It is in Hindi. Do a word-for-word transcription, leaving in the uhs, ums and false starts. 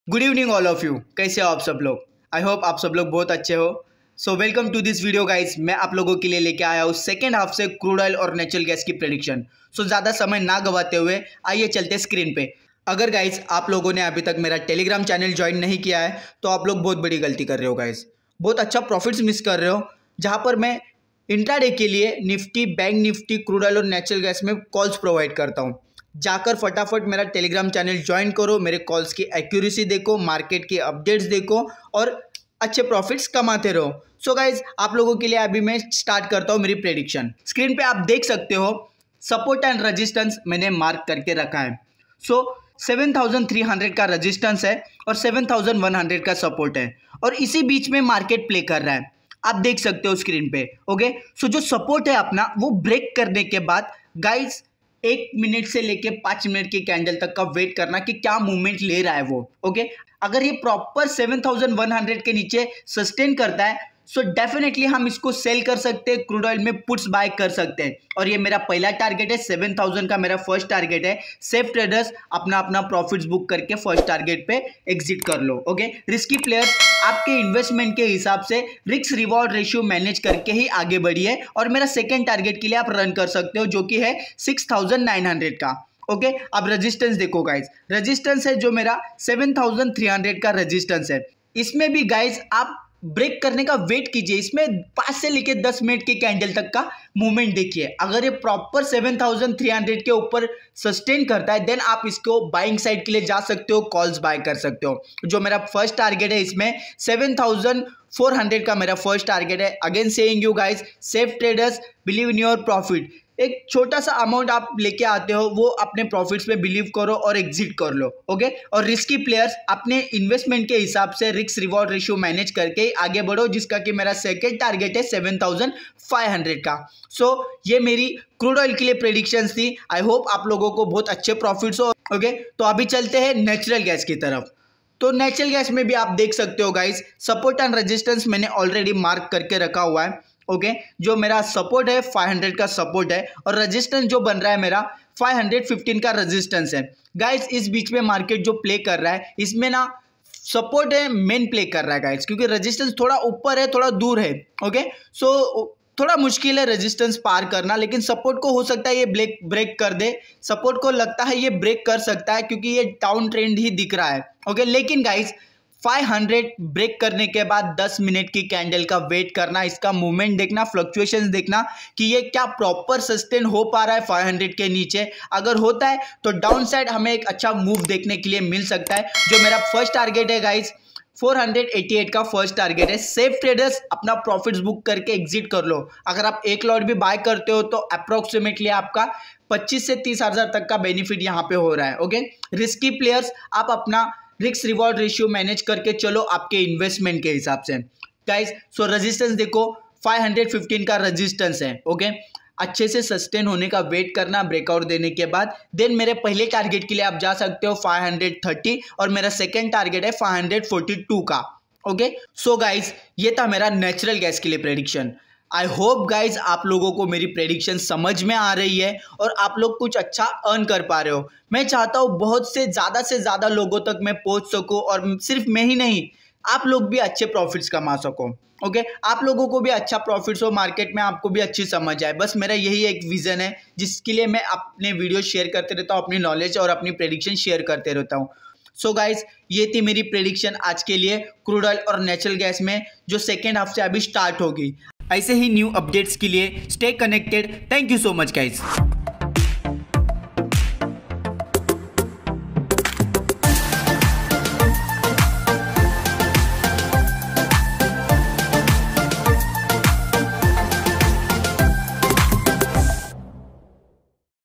Good evening all of you. कैसे हो आप सब लोग? आई होप आप सब लोग बहुत अच्छे हो। So welcome to this video guys. मैं आप लोगों के लिए लेके आया हूँ सेकेंड हाफ से क्रूड ऑयल और नेचुरल गैस की प्रेडिक्शन। सो ज़्यादा समय ना गवाते हुए आइए चलते स्क्रीन पे। अगर गाइस आप लोगों ने अभी तक मेरा टेलीग्राम चैनल ज्वाइन नहीं किया है तो आप लोग बहुत बड़ी गलती कर रहे हो गाइस। बहुत अच्छा प्रॉफिट्स मिस कर रहे हो, जहाँ पर मैं इंट्राडे के लिए Nifty, bank Nifty, crude oil और नेचुरल गैस में कॉल्स प्रोवाइड करता हूँ। जाकर फटाफट मेरा टेलीग्राम चैनल ज्वाइन करो, मेरे कॉल्स की एक्यूरेसी देखो, मार्केट की अपडेट्स देखो और अच्छे प्रॉफिट्स कमाते रहो। सो गाइज आप लोगों के लिए अभी मैं स्टार्ट करता हूँ मेरी प्रेडिक्शन। स्क्रीन पे आप देख सकते हो सपोर्ट एंड रेजिस्टेंस मैंने मार्क करके रखा है। So seven thousand three hundred का रेजिस्टेंस है और सेवन थाउजेंड वन हंड्रेड का सपोर्ट है और इसी बीच में मार्केट प्ले कर रहा है, आप देख सकते हो स्क्रीन पे। ओके, सो जो सपोर्ट है अपना वो ब्रेक करने के बाद गाइज एक मिनट से लेके पाँच मिनट की कैंडल तक का वेट करना कि क्या मूवमेंट ले रहा है वो। ओके, अगर ये proper seven thousand one hundred के नीचे सस्टेन करता है सो डेफिनेटली हम इसको सेल कर सकते हैं, क्रूड ऑयल में पुट्स बाय कर सकते हैं। और ये मेरा पहला टारगेट है, सेवन थाउजेंड का मेरा फर्स्ट टारगेट है। सेफ ट्रेडर्स अपना अपना प्रॉफिट्स बुक करके फर्स्ट टारगेट पे एग्जिट कर लो। ओके, रिस्की प्लेयर्स आपके इन्वेस्टमेंट के हिसाब से रिस्क रिवॉर्ड रेशियो मैनेज करके ही आगे बढ़िए और मेरा सेकेंड टारगेट के लिए आप रन कर सकते हो जो कि है सिक्स थाउजेंड नाइन हंड्रेड का। ओके okay, अब रेजिस्टेंस देखो गाइज, रेजिस्टेंस है जो मेरा सेवन थाउजेंड थ्री हंड्रेड का रेजिस्टेंस है। इसमें भी गाइज आप ब्रेक करने का वेट कीजिए, इसमें पाँच से लेके दस मिनट के कैंडल तक का मूवमेंट देखिए। अगर ये proper seven thousand three hundred के ऊपर सस्टेन करता है देन आप इसको बाइंग साइड के लिए जा सकते हो, कॉल्स बाय कर सकते हो। जो मेरा फर्स्ट टारगेट है इसमें सेवन थाउजेंड फोर हंड्रेड का मेरा फर्स्ट टारगेट है। Again saying you guys, safe traders believe in your profit. एक छोटा सा अमाउंट आप लेके आते हो वो अपने प्रॉफिट्स पे बिलीव करो और एग्जिट कर लो। ओके, और रिस्की प्लेयर्स अपने इन्वेस्टमेंट के हिसाब से रिस्क रिवॉर्ड रेशियो मैनेज करके आगे बढ़ो, जिसका कि मेरा सेकंड टारगेट है सेवन थाउजेंड फाइव हंड्रेड का। सो so, ये मेरी क्रूड ऑयल के लिए प्रेडिक्शंस थी। आई होप आप लोगों को बहुत अच्छे प्रॉफिट्स हो। ओके, तो अभी चलते हैं नेचुरल गैस की तरफ। तो नेचुरल गैस में भी आप देख सकते हो गाइस, सपोर्ट एंड रेजिस्टेंस मैंने ऑलरेडी मार्क करके रखा हुआ है। Okay okay? जो मेरा सपोर्ट है फाइव हंड्रेड का सपोर्ट है और रेजिस्टेंस जो बन रहा है मेरा फाइव हंड्रेड फिफ्टीन का रेजिस्टेंस है। गाइस इस बीच में मार्केट जो प्ले कर रहा है इसमें ना सपोर्ट है मेन प्ले कर रहा है गाइस, क्योंकि रेजिस्टेंस थोड़ा ऊपर है थोड़ा दूर है। ओके, सो थोड़ा मुश्किल है रेजिस्टेंस पार करना, लेकिन सपोर्ट को हो सकता है ये ब्रेक ब्रेक कर दे। सपोर्ट को लगता है ये ब्रेक कर सकता है क्योंकि ये डाउन ट्रेंड ही दिख रहा है। ओके, लेकिन गाइस फाइव हंड्रेड ब्रेक करने के बाद दस मिनट की कैंडल का वेट करना, इसका मूवमेंट देखना, फ्लक्चुएशंस देखना कि ये क्या प्रॉपर सस्टेन हो पा रहा है फाइव हंड्रेड के नीचे। अगर होता है तो डाउन साइड हमें एक अच्छा मूव देखने के लिए मिल सकता है। जो मेरा फर्स्ट टारगेट है guys four hundred eighty eight का फर्स्ट टारगेट है। सेफ ट्रेडर्स अपना प्रॉफिट्स बुक करके एग्जिट कर लो। अगर आप एक लॉट भी बाय करते हो तो अप्रोक्सीमेटली आपका पच्चीस से तीस हजार तक का बेनिफिट यहाँ पे हो रहा है। ओके, रिस्की प्लेयर्स आप अपना रिस्क रिवॉर्ड रेशियो मैनेज करके चलो आपके इन्वेस्टमेंट के हिसाब से। गाइस सो रेजिस्टेंस देखो फाइव हंड्रेड फिफ्टीन का रेजिस्टेंस है। ओके, अच्छे से सस्टेन होने का वेट करना ब्रेकआउट देने के बाद। देन मेरे पहले टारगेट के लिए आप जा सकते हो फाइव हंड्रेड थर्टी और मेरा सेकंड टारगेट है फाइव हंड्रेड फोर्टी टू का। ओके, सो गाइस ये था मेरा नेचुरल गैस के लिए प्रेडिक्शन। आई होप गाइज आप लोगों को मेरी प्रेडिक्शन समझ में आ रही है और आप लोग कुछ अच्छा अर्न कर पा रहे हो। मैं चाहता हूँ बहुत से ज़्यादा से ज़्यादा लोगों तक मैं पहुँच सकूँ और सिर्फ मैं ही नहीं, आप लोग भी अच्छे प्रॉफिट्स कमा सको। Okay okay? आप लोगों को भी अच्छा प्रॉफिट्स हो मार्केट में, आपको भी अच्छी समझ आए। बस मेरा यही एक विज़न है जिसके लिए मैं अपने वीडियो शेयर करते रहता हूँ, अपनी नॉलेज और अपनी प्रेडिक्शन शेयर करते रहता हूँ। सो गाइज ये थी मेरी प्रेडिक्शन आज के लिए क्रूड ऑयल और नेचुरल गैस में, जो सेकेंड हाफ से अभी स्टार्ट होगी। ऐसे ही न्यू अपडेट्स के लिए stay connected. Thank you so much guys.